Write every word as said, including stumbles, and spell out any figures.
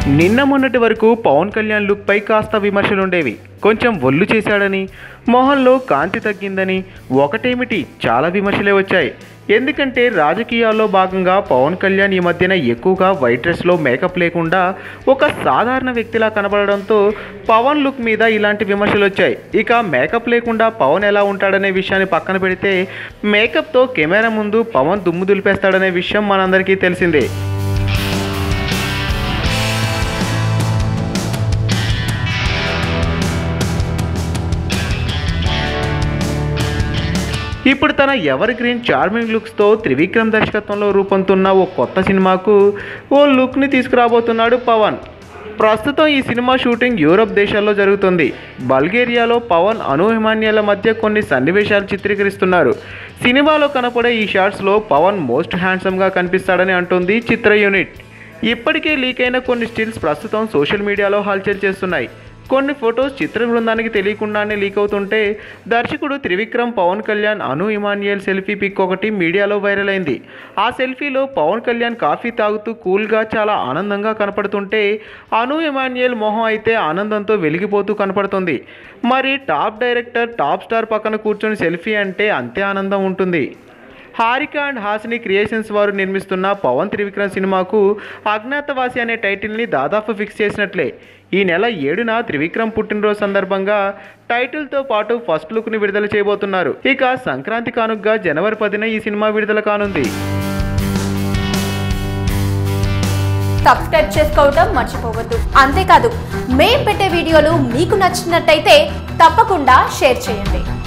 నిన్న మొన్నటి వరకు పవన్ కళ్యాణ్ లుక్ పై కాస్త విమర్శలుండేవి. కొంచెం ఒళ్ళు చేశాడని, మొహంలో కాంతి తగ్గిందని, ఒకటేమిటి చాలా విమర్శలే వచ్చాయి. ఎందుకంటే రాజకీయాల్లో భాగంగా పవన్ కళ్యాణ్ ఈ మధ్యన ఎక్కువగా వైట్ డ్రెస్లో మేకప్ లేకుండా ఒక సాధారణ వ్యక్తిలా కనబడడంతో పవన్ లుక్ మీద ఇలాంటి విమర్శలు వచ్చాయి. ఇక మేకప్ లేకుండా పవన్ ఎలా ఉంటాడనే విషయాన్ని పక్కన పెడితే, మేకప్తో కెమెరా ముందు పవన్ దుమ్ము దులిపేస్తాడనే విషయం మనందరికీ తెలిసిందే. ఇప్పుడు తన ఎవర్ గ్రీన్ చార్మింగ్ లుక్స్తో త్రివిక్రమ్ దర్శకత్వంలో రూపొందుతున్న ఓ కొత్త సినిమాకు ఓ లుక్ని తీసుకురాబోతున్నాడు పవన్. ప్రస్తుతం ఈ సినిమా షూటింగ్ యూరప్ దేశాల్లో జరుగుతుంది. బల్గేరియాలో పవన్ అను ఎమాన్యుయల్ మధ్య కొన్ని సన్నివేశాలు చిత్రీకరిస్తున్నారు. సినిమాలో కనపడే ఈ షాట్స్లో పవన్ మోస్ట్ హ్యాండ్సమ్గా కనిపిస్తాడని అంటుంది చిత్ర యూనిట్. ఇప్పటికే లీక్ అయిన కొన్ని స్టిల్స్ ప్రస్తుతం సోషల్ మీడియాలో హల్చల్ చేస్తున్నాయి. కొన్ని ఫొటోస్ చిత్ర బృందానికి తెలియకుండానే లీక్ అవుతుంటే, దర్శకుడు త్రివిక్రమ్ పవన్ కళ్యాణ్ అను ఎమాన్యుయల్ సెల్ఫీ పిక్ ఒకటి మీడియాలో వైరల్ అయింది. ఆ సెల్ఫీలో పవన్ కళ్యాణ్ కాఫీ తాగుతూ కూల్గా చాలా ఆనందంగా కనపడుతుంటే, అను ఎమాన్యుయల్ మొహం అయితే ఆనందంతో వెలిగిపోతూ కనపడుతుంది. మరి టాప్ డైరెక్టర్ టాప్ స్టార్ పక్కన కూర్చొని సెల్ఫీ అంటే అంతే ఆనందం ఉంటుంది. హారిక అండ్ హాసిని క్రియేషన్స్ వారు నిర్మిస్తున్న పవన్ త్రివిక్రమ్ సినిమాకు అజ్ఞాతవాసి అనే టైటిల్ని దాదాపు ఫిక్స్ చేసినట్లే. ఈ నెల ఏడున త్రివిక్రమ్ పుట్టినరోజు సందర్భంగా టైటిల్తో పాటు ఫస్ట్ లుక్ని విడుదల చేయబోతున్నారు. ఇక సంక్రాంతి కానుకగా జనవరి పదిన ఈ సినిమా విడుదల కానుంది. సబ్స్క్రైబ్ చేసుకోవడం మర్చిపోవద్దు. అంతేకాదు, మేం పెట్టే వీడియోలు మీకు నచ్చినట్టయితే తప్పకుండా షేర్ చేయండి.